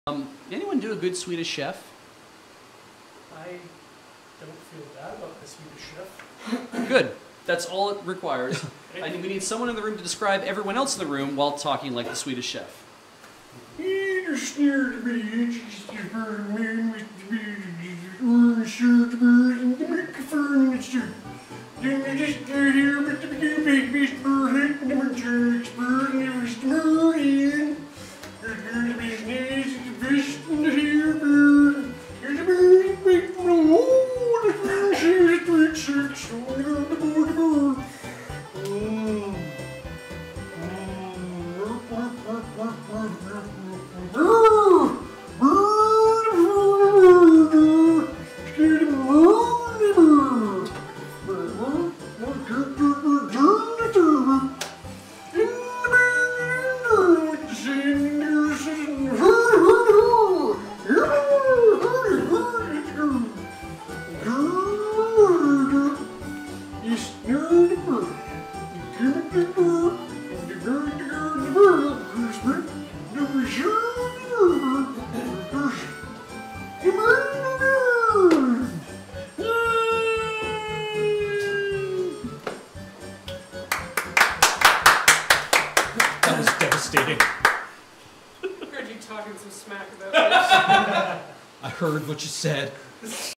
Anyone do a good Swedish chef? I don't feel bad about the Swedish chef. Good. That's all it requires. We need someone in the room to describe everyone else in the room while talking like the Swedish chef. That was devastating. I heard you talking some smack about this. I heard what you said.